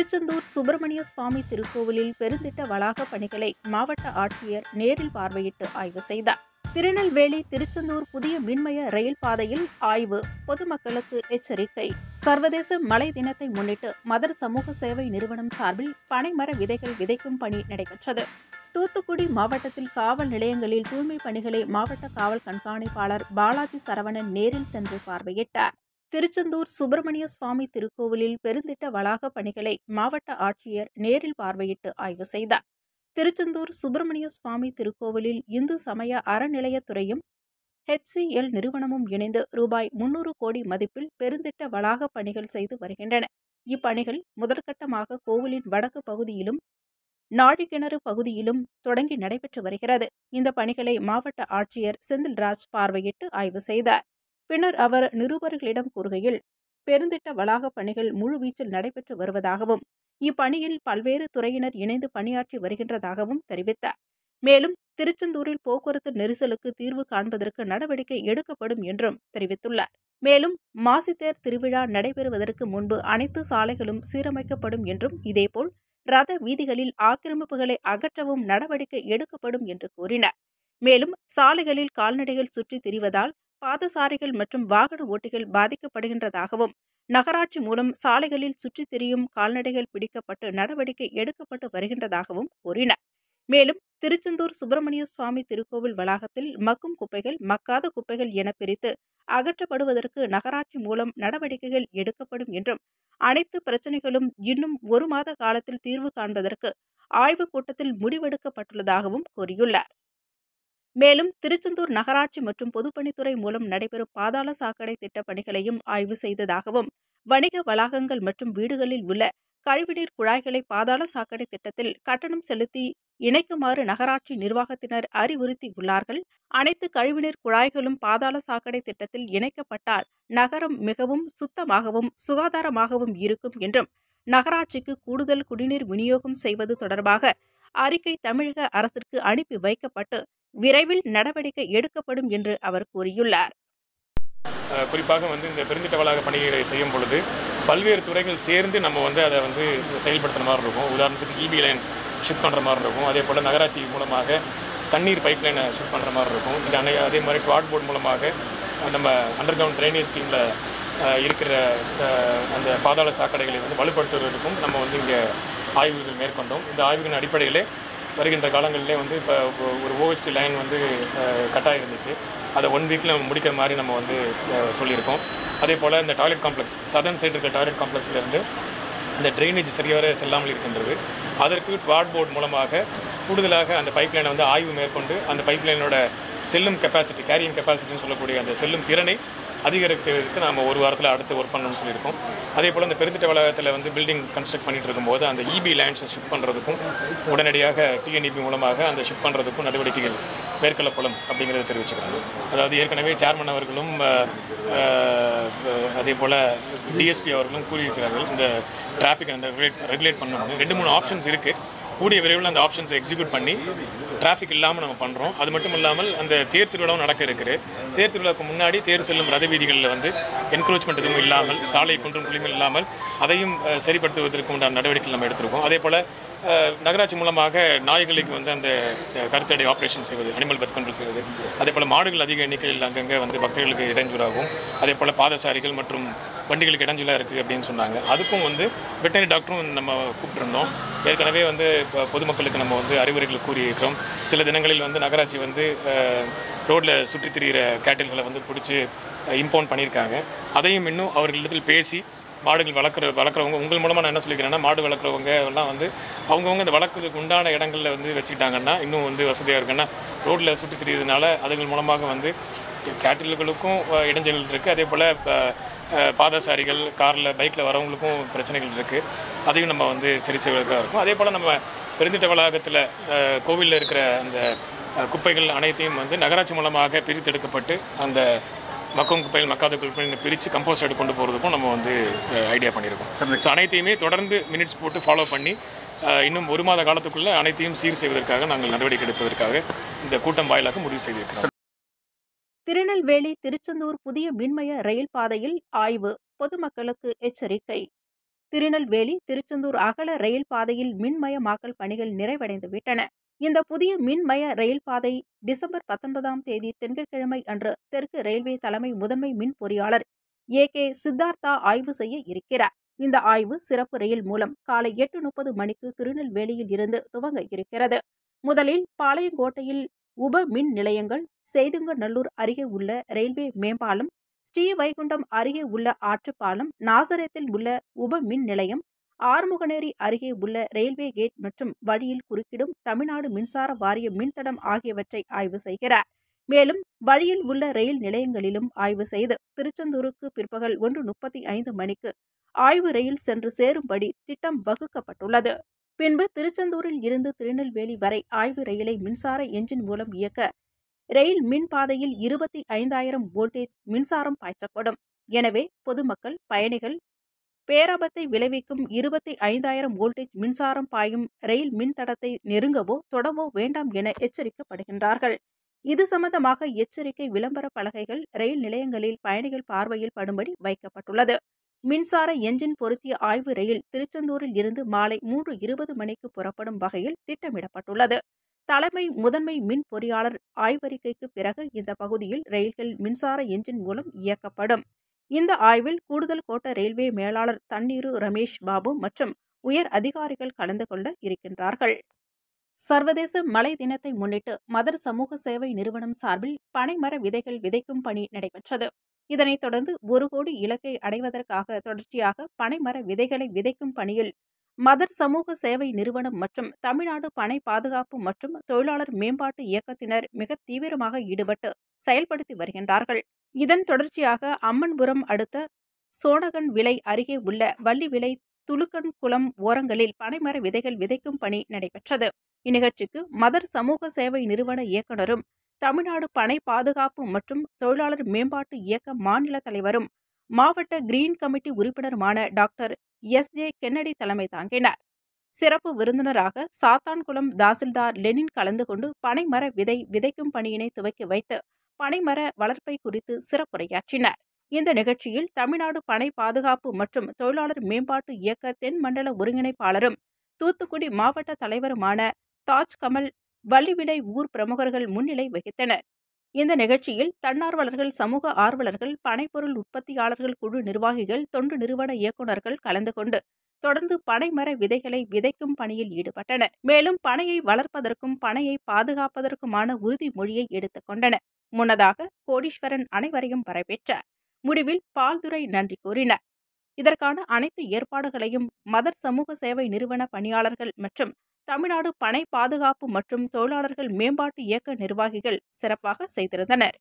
திருச்செந்தூர் சுப்பிரமணிய சுவாமி திருக்கோவிலில் பெருந்திட்ட வளாக பணிகளை மாவட்ட ஆட்சியர் நேரில் பார்வையிட்டு ஆய்வு செய்தார். திருநெல்வேலி திருச்செந்தூர் புதிய மின்மய ரயில் பாதையில் ஆய்வு, பொதுமக்களுக்கு எச்சரிக்கை. சர்வதேச மழை தினத்தை முன்னிட்டு மதர் சமூக சேவை நிறுவனம் சார்பில் பனைமர விதைகள் விதைக்கும் பணி நடைபெற்றது. தூத்துக்குடி மாவட்டத்தில் காவல் நிலையங்களில் தூய்மை பணிகளை மாவட்ட காவல் கண்காணிப்பாளர் பாலாஜி சரவணன் நேரில் சென்று பார்வையிட்டார். திருச்செந்தூர் சுப்பிரமணிய சுவாமி திருக்கோவிலில் பெருந்திட்ட வளாக பணிகளை மாவட்ட ஆட்சியர் நேரில் பார்வையிட்டு ஆய்வு செய்தார். திருச்செந்தூர் சுப்பிரமணிய சுவாமி திருக்கோவிலில் இந்து சமய அறநிலையத்துறையும் HCL நிறுவனமும் இணைந்து ரூபாய் 300 கோடி மதிப்பில் பெருந்திட்ட வளாக பணிகள் செய்து வருகின்றன. இப்பணிகள் முதற்கட்டமாக கோவிலின் வடக்கு பகுதியிலும் நாழிக்கிணறு பகுதியிலும் தொடங்கி நடைபெற்று வருகிறது. இந்த பணிகளை மாவட்ட ஆட்சியர் செந்தில்ராஜ் பார்வையிட்டு ஆய்வு செய்தார். பின்னர் அவர் நிருபர்களிடம் கூறுகையில், பெருந்திட்ட வளாக பணிகள் முழுவீச்சில் நடைபெற்று வருவதாகவும் இப்பணியில் பல்வேறு துறையினர் இணைந்து பணியாற்றி வருகின்றதாகவும் தெரிவித்தார். மேலும் திருச்செந்தூரில் போக்குவரத்து நெரிசலுக்கு தீர்வு காண்பதற்கு நடவடிக்கை எடுக்கப்படும் என்றும் தெரிவித்துள்ளார். மேலும் மாசித்தேர் திருவிழா நடைபெறுவதற்கு முன்பு அனைத்து சாலைகளும் சீரமைக்கப்படும் என்றும், இதேபோல் ரத வீதிகளில் ஆக்கிரமிப்புகளை அகற்றவும் நடவடிக்கை எடுக்கப்படும் என்று கூறினார். மேலும் சாலைகளில் கால்நடைகள் சுற்றித் திரிவதால் பாதசாரிகள் மற்றும் வாகன ஓட்டிகள் பாதிக்கப்படுகின்றதாகவும், நகராட்சி மூலம் சாலைகளில் சுற்றித் திரியும் கால்நடைகள் பிடிக்கப்பட்டு நடவடிக்கை எடுக்கப்பட்டு வருகின்றதாகவும் கூறினார். மேலும் திருச்செந்தூர் சுப்பிரமணிய சுவாமி திருக்கோவில் வளாகத்தில் மக்கும் குப்பைகள், மக்காத குப்பைகள் என பிரித்து அகற்றப்படுவதற்கு நகராட்சி மூலம் நடவடிக்கைகள் எடுக்கப்படும் என்றும், அனைத்து பிரச்சினைகளும் இன்னும் 1 மாத காலத்தில் தீர்வு காண்பதற்கு ஆய்வுக் கூட்டத்தில் முடிவெடுக்கப்பட்டுள்ளதாகவும் கூறியுள்ளார். மேலும் திருச்செந்தூர் நகராட்சி மற்றும் பொதுப்பணித்துறை மூலம் நடைபெறும் பாதாள சாக்கடை திட்ட பணிகளையும் ஆய்வு செய்ததாகவும், வணிக வளாகங்கள் மற்றும் வீடுகளில் உள்ள கழிவுநீர் குழாய்களை பாதாள சாக்கடை திட்டத்தில் கட்டணம் செலுத்தி இணைக்குமாறு நகராட்சி நிர்வாகத்தினர் அறிவுறுத்தியுள்ளார்கள். அனைத்து கழிவுநீர் குழாய்களும் பாதாள சாக்கடை திட்டத்தில் இணைக்கப்பட்டால் நகரம் மிகவும் சுத்தமாகவும் சுகாதாரமாகவும் இருக்கும் என்றும், நகராட்சிக்கு கூடுதல் குடிநீர் விநியோகம் செய்வது தொடர்பாக அறிக்கை தமிழக அரசிற்கு அனுப்பி வைக்கப்பட்டு விரைவில் நடவடிக்கை எடுக்கப்படும் என்று அவர் கூறியுள்ளார். குறிப்பாக இந்த பெருந்திட்ட வளாக பணிகளை செய்யும் பொழுது பல்வேறு துறைகள் சேர்ந்து நம்ம அதை செயல்படுத்துகிற மாதிரி இருக்கும். உதாரணத்துக்கு EB லைன் ஷிஃப்ட் பண்ணுற மாதிரி இருக்கும். அதே போல் நகராட்சி மூலமாக தண்ணீர் பைப் லைனை ஷிஃப்ட் பண்ணுற மாதிரி இருக்கும். அதே மாதிரி குவாட் போர்டு மூலமாக நம்ம அண்டர் கிரவுண்ட் ட்ரைனேஜ் ஸ்கீமில் இருக்கிற அந்த பாதாள சாக்கடைகளை வலுப்படுத்துவதற்கும் நம்ம இங்கே ஆய்வுகள் மேற்கொண்டோம். இந்த ஆய்வுகளின் அடிப்படையிலே வருகின்ற காலங்களிலே இப்போ ஒரு OHT லைன் கட்டாக இருந்துச்சு. அதை 1 வீக்கில் நம்ம முடிக்கிற மாதிரி நம்ம சொல்லியிருக்கோம். அதே போல் இந்த டாய்லெட் காம்ப்ளெக்ஸ், சதர்ன் சைடு இருக்கிற டாய்லெட் காம்ப்ளெக்ஸ்லேருந்து இந்த ட்ரைனேஜ் சரியாக செல்லாமல் இருக்கின்றது. அதற்கு குவாட் போர்டு மூலமாக கூடுதலாக அந்த பைப் லைனை ஆய்வு மேற்கொண்டு அந்த பைப் லைனோட செல்லும் கெப்பாசிட்டி, கேரியிங் கெப்பாசிட்டின்னு சொல்லக்கூடிய அந்த செல்லும் திறனை அதிகரிக்கிறதுக்கு நம்ம 1 வாரத்தில் அடுத்து ஒர்க் பண்ணணும்னு சொல்லியிருக்கோம். அதே போல் இந்த பெருந்திட்ட வளாகத்தில் பில்டிங் கன்ஸ்ட்ரக்ட் பண்ணிட்டு இருக்கும்போது அந்த EB லைன்ஸை ஷிஃப்ட் பண்ணுறதுக்கும் உடனடியாக TNEB மூலமாக அந்த ஷிஃப்ட் பண்ணுறதுக்கும் நடவடிக்கைகள் மேற்கொள்ளப்படும் அப்படிங்கிறத தெரிவிச்சுக்கிறாங்க. அதாவது ஏற்கனவே சேர்மன் அவர்களும் அதே போல் DSP அவர்களும் கூறியிருக்கிறார்கள், இந்த டிராஃபிக் அந்த ரெகுலேட் பண்ணணும்னு 2-3 ஆப்ஷன்ஸ் இருக்குது. கூடிய விரைவில் அந்த ஆப்ஷன்ஸை எக்ஸிக்யூட் பண்ணி டிராஃபிக் இல்லாமல் நம்ம பண்ணுறோம். அது மட்டும் இல்லாமல் அந்த தேர் திருவிழாவும் நடக்க இருக்குது. தேர் திருவிழாவுக்கு முன்னாடி தேர் செல்லும் ரத வீதிகளில் என்க்ரோச்மெண்ட் எதுவும் இல்லாமல், சாலை குன்றும் குழிகள் இல்லாமல் அதையும் சரிப்படுத்துவதற்கு உண்டான நடவடிக்கைகள் நம்ம எடுத்திருக்கோம். அதே போல் நகராட்சி மூலமாக நாய்களுக்கு அந்த கருத்தடை ஆப்ரேஷன் செய்வது, அனிமல் பர்த் கண்ட்ரோல் செய்வது, அதே போல் மாடுகள் அதிக எண்ணிக்கையில் அங்கங்கே பக்தர்களுக்கு இடைஞ்சலாகும். அதே போல் பாதசாரிகள் மற்றும் வண்டிகளுக்கு இடைஞ்சலாக இருக்குது அப்படின்னு சொன்னாங்க. அதுக்கும் வெட்டரி டாக்டரும் நம்ம கூப்பிட்டுருந்தோம். ஏற்கனவே இப்போ பொதுமக்களுக்கு நம்ம அறிவுரைகள் கூறியிருக்கிறோம். சில தினங்களில் நகராட்சி ரோட்டில் சுற்றி திரிகிற கேட்டில்களை பிடிச்சி இம்பவுண்ட் பண்ணியிருக்காங்க. அதையும் இன்னும் அவர்களிடத்தில் பேசி மாடுகள் வளர்க்குறவங்க உங்கள் மூலமாக நான் என்ன சொல்லிக்கிறேன்னா, மாடு வளர்க்குறவங்க எல்லாம் அவங்கவுங்க இந்த வளர்க்குறதுக்கு உண்டான இடங்களில் வச்சுக்கிட்டாங்கன்னா இன்னும் வசதியாக இருக்குன்னா, ரோட்டில் சுற்றி திரிகிறதுனால அதுகள் மூலமாக கேட்டில்களுக்கும் இடைஞ்சல்கள் இருக்குது. அதே போல் பாதசாரிகள் காரில் பைக்கில் வரவங்களுக்கும் பிரச்சனைகள் இருக்குது. அதையும் நம்ம சரி செய்வதற்காக இருக்கும். அதே போல் நம்ம பெருந்திட்ட வளாகத்தில் கோவிலில் இருக்கிற அந்த குப்பைகள் அனைத்தையும் நகராட்சி மூலமாக பிரித்தெடுக்கப்பட்டு அந்த மக்கும் குப்பைகள், மக்காத குப்பைகள் பிரித்து கம்போஸ்ட் கொண்டு போகிறதுக்கும் நம்ம ஐடியா பண்ணியிருக்கோம். ஸோ அனைத்தையுமே தொடர்ந்து மினிட்ஸ் போட்டு ஃபாலோ பண்ணி இன்னும் 1 மாத காலத்துக்குள்ளே அனைத்தையும் சீர் செய்வதற்காக நாங்கள் நடவடிக்கை எடுப்பதற்காக இந்த கூட்டம் வாயிலாக முடிவு செய்திருக்கிறோம். திருநெல்வேலி திருச்செந்தூர் புதிய மின்மய ரயில் பாதையில் ஆய்வு, பொதுமக்களுக்கு எச்சரிக்கை. திருநெல்வேலி திருச்செந்தூர் அகல ரயில் பாதையில் மின்மயமாக்கல் பணிகள் நிறைவடைந்துவிட்டன. இந்த புதிய மின்மய ரயில் பாதை டிசம்பர் 19ஆம் தேதி திங்கட்கிழமை அன்று தெற்கு ரயில்வே தலைமை முதன்மை மின் பொறியாளர் கே சித்தார்த்தா ஆய்வு செய்ய இருக்கிறார். இந்த ஆய்வு சிறப்பு ரயில் மூலம் காலை 8:30 மணிக்கு திருநெல்வேலியில் இருந்து துவங்க இருக்கிறது. முதலில் பாளையங்கோட்டையில் உப மின் நிலையங்கள், செய்துங்கநல்லூர் அருகே உள்ள ரயில்வே மேம்பாலம், ஸ்ரீவைகுண்டம் அருகே உள்ள ஆற்றுப்பாலம், நாசரேத்தில் உள்ள உப மின் நிலையம், ஆறுமுகனேரி அருகே உள்ள ரயில்வே கேட் மற்றும் வழியில் குறுக்கிடும் தமிழ்நாடு மின்சார வாரிய மின்தடம் ஆகியவற்றை ஆய்வு செய்கிறார். மேலும் வழியில் உள்ள ரயில் நிலையங்களிலும் ஆய்வு செய்து திருச்செந்தூருக்கு பிற்பகல் 1:35 மணிக்கு ஆய்வு ரயில் சென்று சேரும்படி திட்டம் வகுக்கப்பட்டுள்ளது. பின்பு திருச்செந்தூரில் இருந்து திருநெல்வேலி வரை ஆய்வு ரயிலை மின்சார எஞ்சின் மூலம் இயக்க ரயில் மின் பாதையில் 25,000 வோல்டேஜ் மின்சாரம் பாய்ச்சப்படும். எனவே பொதுமக்கள், பயணிகள் பேராபத்தை விளைவிக்கும் 25,000 வோல்டேஜ் மின்சாரம் பாயும் ரயில் மின்தடத்தை நெருங்கவோ தொடவோ வேண்டாம் என எச்சரிக்கப்படுகின்றார்கள். இது சம்பந்தமாக எச்சரிக்கை விளம்பர பலகைகள் ரயில் நிலையங்களில் பயணிகள் பார்வையில் படும்படி வைக்கப்பட்டுள்ளது. மின்சார எஞ்சின் பொருத்திய ஆய்வு ரயில் திருச்செந்தூரில் இருந்து மாலை 3:20 மணிக்கு புறப்படும் வகையில் திட்டமிடப்பட்டுள்ளது. தலைமை முதன்மை மின் பொறியாளர் ஆய்வறிக்கைக்கு பிறகு இந்த பகுதியில் ரயில்கள் மின்சார எஞ்சின் மூலம் இயக்கப்படும். இந்த ஆய்வில் கூடுதல் கோட்ட ரயில்வே மேலாளர் தண்ணீரு ரமேஷ் பாபு மற்றும் உயர் அதிகாரிகள் கலந்து கொள்ள இருக்கின்றார்கள். சர்வதேச மழை தினத்தை முன்னிட்டு மதர் சமூக சேவை நிறுவனம் சார்பில் பனைமர விதைகள் விதைக்கும் பணி நடைபெற்றது. இதனைத் தொடர்ந்து 1 கோடி இலக்கை அடைவதற்காக தொடர்ச்சியாக பனைமர விதைகளை விதைக்கும் பணியில் மதர் சமூக சேவை நிறுவனம் மற்றும் தமிழ்நாடு பனை பாதுகாப்பு மற்றும் தொழிலாளர் மேம்பாட்டு இயக்கத்தினர் மிக தீவிரமாக ஈடுபட்டு செயல்படுத்தி வருகின்றார்கள். இதன் தொடர்ச்சியாக அம்மன்புரம் அடுத்த சோனகன் விலை அருகே உள்ள வள்ளிவிளை துலுக்கன் குளம் ஓரங்களில் பனைமர விதைகள் விதைக்கும் பணி நடைபெற்றது. இந்நிகழ்ச்சிக்கு மதர் சமூக சேவை நிறுவன இயக்குநரும் தமிழ்நாடு பனை பாதுகாப்பு மற்றும் தொழிலாளர் மேம்பாட்டு இயக்க மாநில தலைவரும் மாவட்ட கிரீன் கமிட்டி உறுப்பினருமான டாக்டர் எஸ்.ஜே. கென்னடி தலைமை தாங்கினார். சிறப்பு விருந்தினராக சாத்தான்குளம் தாசில்தார் லெனின் கலந்து கொண்டு பனைமர விதை விதைக்கும் பணியினை துவக்கி வைத்து பனைமர வளர்ப்பை குறித்து சிறப்புரையாற்றினார். இந்த நிகழ்ச்சியில் தமிழ்நாடு பனை பாதுகாப்பு மற்றும் தொழிலாளர் மேம்பாட்டு இயக்க தென் மண்டல ஒருங்கிணைப்பாளரும் தூத்துக்குடி மாவட்ட தலைவருமான தாஜ் கமல், வள்ளிவிளை ஊர் பிரமுகர்கள் முன்னிலை வகித்தனர். இந்த நிகழ்ச்சியில் தன்னார்வலர்கள், சமூக ஆர்வலர்கள், பனைப்பொருள் உற்பத்தியாளர்கள் குழு நிர்வாகிகள், தொண்டு நிறுவன இயக்குநர்கள் கலந்து கொண்டு தொடர்ந்து பனைமர விதைகளை விதைக்கும் பணியில் ஈடுபட்டனர். மேலும் பனையை வளர்ப்பதற்கும் பனையை பாதுகாப்பதற்குமான உறுதிமொழியை எடுத்துக் கொண்டனர். முன்னதாக கோடீஸ்வரன் அனைவரையும் வரவேற்றார். முடிவில் பால்துரை நன்றி கூறினார். இதற்கான அனைத்து ஏற்பாடுகளையும் மதர் சமூக சேவை நிறுவன பணியாளர்கள் மற்றும் தமிழ்நாடு பனை பாதுகாப்பு மற்றும் தொழிலாளர்கள் மேம்பாட்டு இயக்க நிர்வாகிகள் சிறப்பாக செய்திருந்தனர்.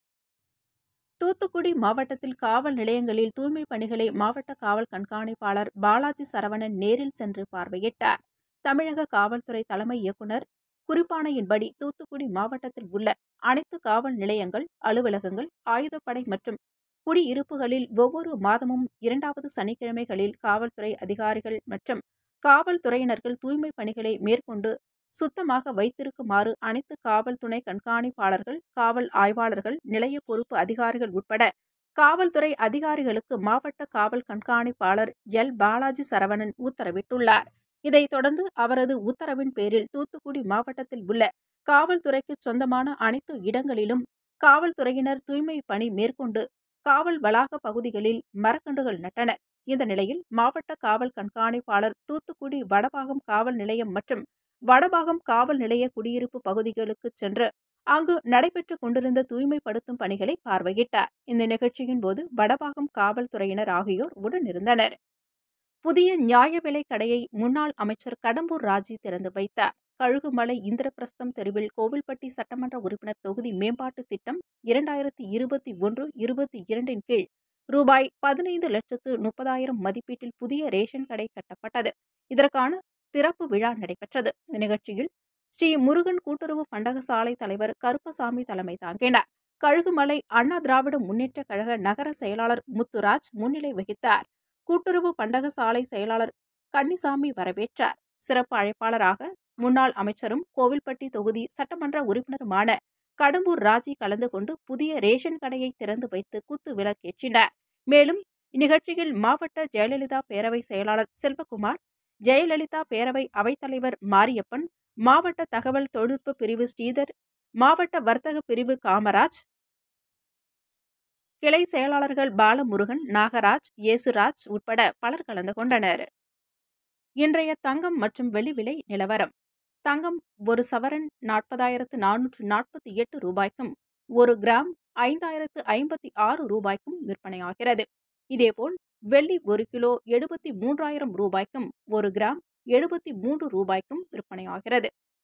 தூத்துக்குடி மாவட்டத்தில் காவல் நிலையங்களில் தூய்மை பணிகளை மாவட்ட காவல் கண்காணிப்பாளர் பாலாஜி சரவணன் நேரில் சென்று பார்வையிட்டார். தமிழக காவல்துறை தலைமை இயக்குநர் குறிப்பாணையின்படி தூத்துக்குடி மாவட்டத்தில் உள்ள அனைத்து காவல் நிலையங்கள், அலுவலகங்கள், ஆயுதப்படை மற்றும் குடியிருப்புகளில் ஒவ்வொரு மாதமும் 2வது சனிக்கிழமைகளில் காவல்துறை அதிகாரிகள் மற்றும் காவல்துறையினர்கள் தூய்மை பணிகளை மேற்கொண்டு சுத்தமாக வைத்திருக்குமாறு அனைத்து காவல் துணை கண்காணிப்பாளர்கள், காவல் ஆய்வாளர்கள், நிலைய பொறுப்பு அதிகாரிகள் உட்பட காவல்துறை அதிகாரிகளுக்கு மாவட்ட காவல் கண்காணிப்பாளர் எல். பாலாஜி சரவணன் உத்தரவிட்டுள்ளார். இதைத் தொடர்ந்து அவரது உத்தரவின் பேரில் தூத்துக்குடி மாவட்டத்தில் உள்ள காவல்துறைக்கு சொந்தமான அனைத்து இடங்களிலும் காவல்துறையினர் தூய்மை பணி மேற்கொண்டு காவல் வளாக பகுதிகளில் மரக்கன்றுகள் நட்டனர். இந்த நிலையில் மாவட்ட காவல் கண்காணிப்பாளர் தூத்துக்குடி வடபாகம் காவல் நிலையம் மற்றும் வடபாகம் காவல் நிலைய குடியிருப்பு பகுதிகளுக்கு சென்று அங்கு நடைபெற்றுக் கொண்டிருந்த தூய்மைப்படுத்தும் பணிகளை பார்வையிட்டார். இந்த நிகழ்ச்சியின் போது வடபாகம் காவல்துறையினர் ஆகியோர் உடனிருந்தனர். புதிய நியாய விலைக் கடையை முன்னாள் அமைச்சர் கடம்பூர் ராஜு திறந்து வைத்தார். கழுகுமலை இந்திரபிரஸ்தம் தெருவில் கோவில்பட்டி சட்டமன்ற உறுப்பினர் தொகுதி மேம்பாட்டு திட்டம் 2021-22 கீழ் ரூபாய் 15,30,000 மதிப்பீட்டில் புதிய ரேஷன் கடை கட்டப்பட்டது. இதற்கான திறப்பு விழா நடைபெற்றது. இந்த நிகழ்ச்சியில் ஸ்ரீ முருகன் கூட்டுறவு பண்டகசாலை தலைவர் கருப்பசாமி தலைமை தாங்கினார். கழுகுமலை அண்ணா திராவிட முன்னேற்ற கழக நகர செயலாளர் முத்துராஜ் முன்னிலை வகித்தார். கூட்டுறவு பண்டகசாலை செயலாளர் கன்னிசாமி வரவேற்றார். சிறப்பு அழைப்பாளராக முன்னாள் அமைச்சரும் கோவில்பட்டி தொகுதி சட்டமன்ற உறுப்பினருமான கடம்பூர் ராஜு கலந்து கொண்டு புதிய ரேஷன் கடையை திறந்து வைத்து குத்து விளக்கேற்றினார். மேலும் இந்நிகழ்ச்சியில் மாவட்ட ஜெயலலிதா பேரவை செயலாளர் செல்வகுமார், ஜெயலலிதா பேரவை அவைத்தலைவர் மாரியப்பன், மாவட்ட தகவல் தொழில்நுட்ப பிரிவு ஸ்ரீதர், மாவட்ட வர்த்தக பிரிவு காமராஜ், கிளை செயலாளர்கள் பாலமுருகன், நாகராஜ், இயேசுராஜ் உட்பட பலர் கலந்து கொண்டனர். இன்றைய தங்கம் மற்றும் வெள்ளி விலை நிலவரம். தங்கம் ஒரு சவரன் 40,448 ரூபாய்க்கும், ஒரு கிராம் 5,056 ரூபாய்க்கும் விற்பனையாகிறது. இதேபோல் வெள்ளி ஒரு கிலோ 73,000 ரூபாய்க்கும், ஒரு கிராம் 73 ரூபாய்க்கும் விற்பனையாகிறது.